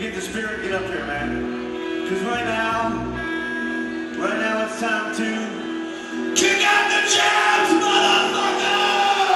get the spirit, get up here, man. Because right now it's time to kick out the jams, motherfuckers!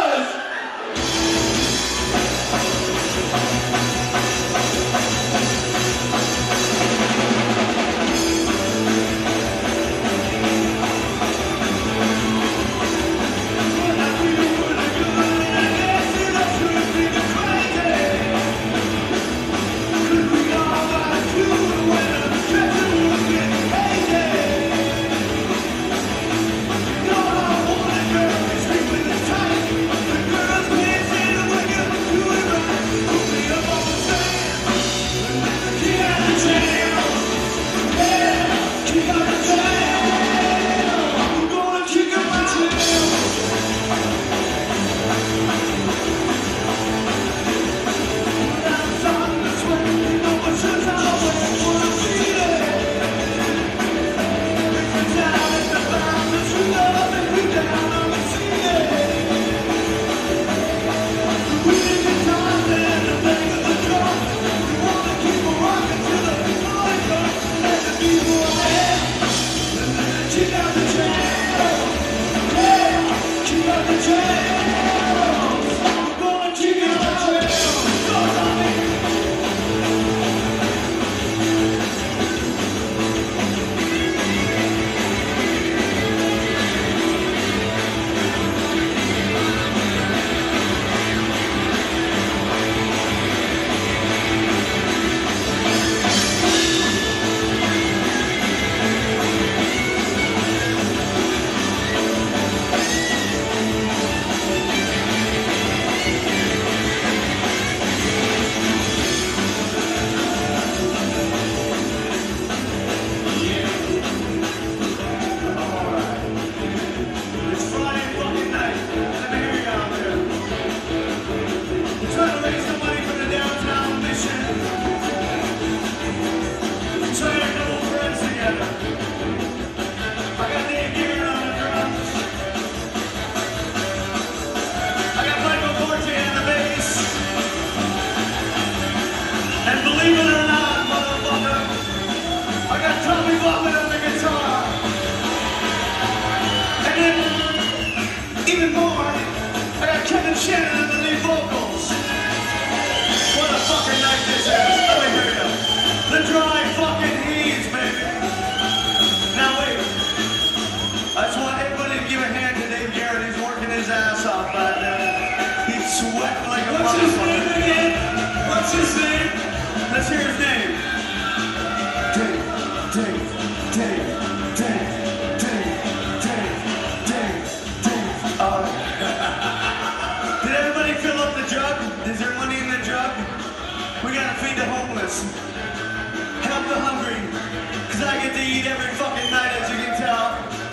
Even more, I got Kevin Shannon on the lead vocals. What a fucking night this is. Let me hear you. The Dry fucking Heads, baby. Now wait. I just want everybody to give a hand to Dave Garrett. He's working his ass off right now. He's sweating like a motherfucker. What's his name again? What's his name? Let's hear his name. Dave. Did everybody fill up the jug? Is there money in the jug? We gotta feed the homeless. Help the hungry. Cause I get to eat every fucking night, as you can tell.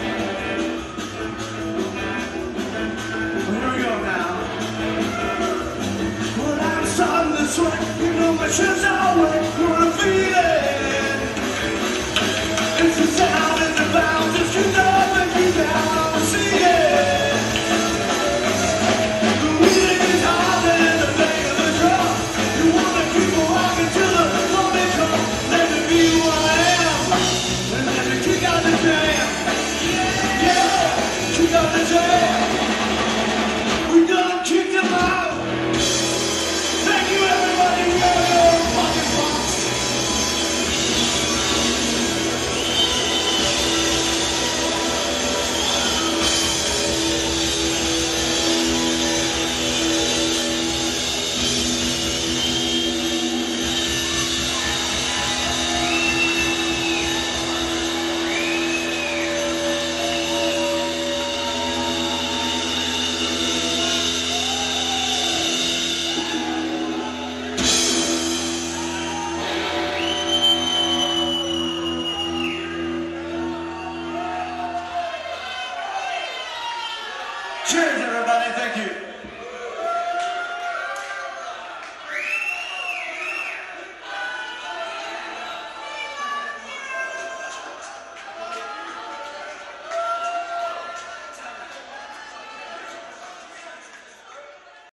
Well, here we go now. Well, I'm starting to sweat. You know my shirt's all wet.